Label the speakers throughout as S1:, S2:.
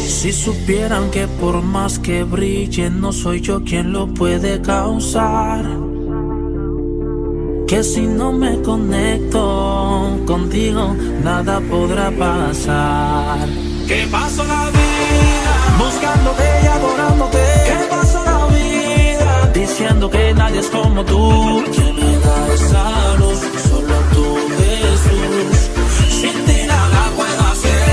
S1: Si supieran que por más que brille no soy yo quien lo puede causar, que si no me conecto contigo nada podrá pasar. ¿Qué pasó la vida? Buscándote y adorándote. ¿Qué pasó la vida? Diciendo que nadie es como tú. ¿Quién me da esa luz? Solo tú, Jesús. Sin ti nada puedo hacer.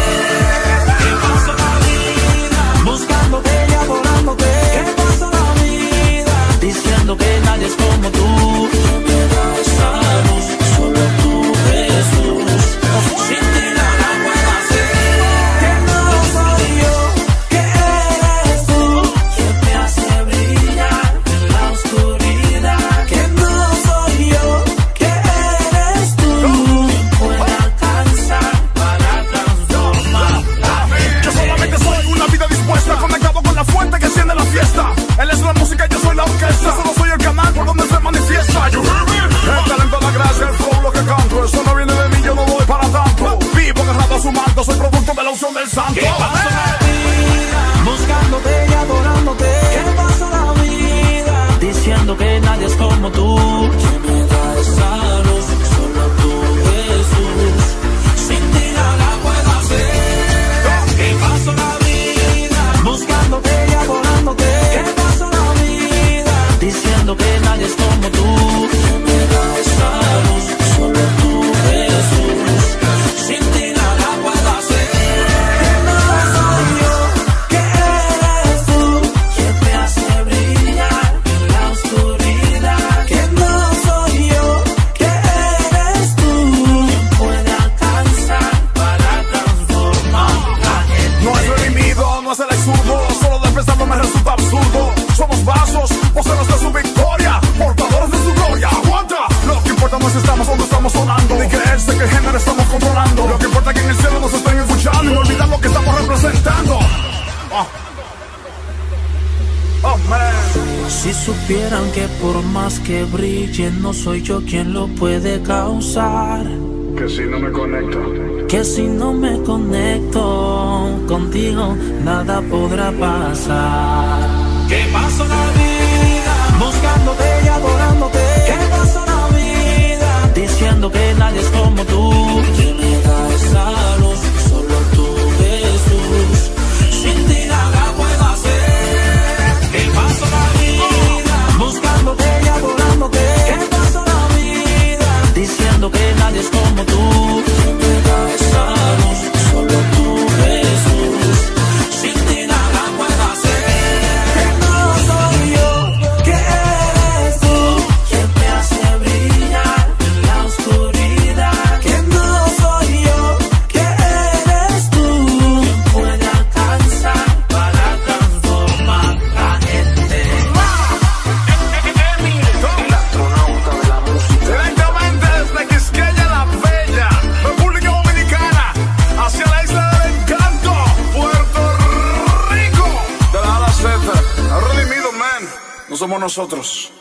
S1: ¿Qué pasó la vida? Buscándote y adorándote. ¿Qué pasó la vida? Diciendo que nadie es como tú. ¿Quién me da esa luz? Solo tú, Jesús. Sin ti nada puedo hacer. Que no soy yo, que eres tú, quien me hace brillar en la oscuridad. Que no soy yo, que eres tú, quien puede alcanzar para transformar la mente.
S2: Yo solamente soy una vida dispuesta, conectado con la fuente que enciende la fiesta. Él es la música y yo soy la orquesta. Solo soy el canal por donde se manifiesta. You hear me? El talento, la gracia, el flow, lo que canto. Eso no viene de mí, yo no doy para tanto. Vivo agarrado a su manto, soy producto de la unción del santo.
S1: ¿Qué pasó la vida? Buscándote y adorándote. ¿Qué pasó la vida? Diciendo que nadie es como tú. ¿Quién me da esa luz? Solo tú, Jesús. Sin ti nada puedo hacer. ¿Qué pasó la vida? Buscándote y adorándote. ¿Qué pasó la vida? Diciendo que nadie es como tú. ¿Quién me da esa luz? Solo tú, Jesús. Sin ti nada puedo hacer. Que no soy yo, que eres tú, quien me hace brillar en la oscuridad. Que no soy yo, que eres tú, quien puede alcanzar para transformar la gente.
S2: No es redimido, no es el exurdo. Solo de pensarlo me resulta absurdo. Somos vasos, poseedores de su victoria, portadores de su gloria. ¡Aguanta! Lo que importa no es si estamos o no estamos sonando, ni creerse que el género estamos controlando. Lo que importa es que en el cielo nos estén escuchando y no olvidar lo que estamos representando. Oh man.
S1: Si supieran que por más que brille no soy yo quien lo puede causar,
S2: Que si no me conecto,
S1: que si no me conecto contigo nada podrá pasar. ¿Qué pasó la vida? Buscándote y adorándote. ¿Qué pasó la vida? Diciendo que nadie es como tú. ¿Quién me da esa luz? Solo tú, Jesús. Sin ti nada puedo hacer. ¿Qué pasó la vida? Buscándote y adorándote. ¿Qué pasó la vida? Diciendo que nadie es como tú. ¿Quién me da esa luz? Solo tú, Jesús. Sin ti nada puedo hacer. Que no soy yo, que eres tú, quien me hace brillar en la oscuridad. Que no soy yo, que eres tú, quien puede alcanzar para transformar la gente.
S2: el astronauta de la música. Directamente desde Quisqueya la Bella, República Dominicana, hacia la isla del Encanto, Puerto Rico. De la A a la Z, redimido, man. No somos nosotros.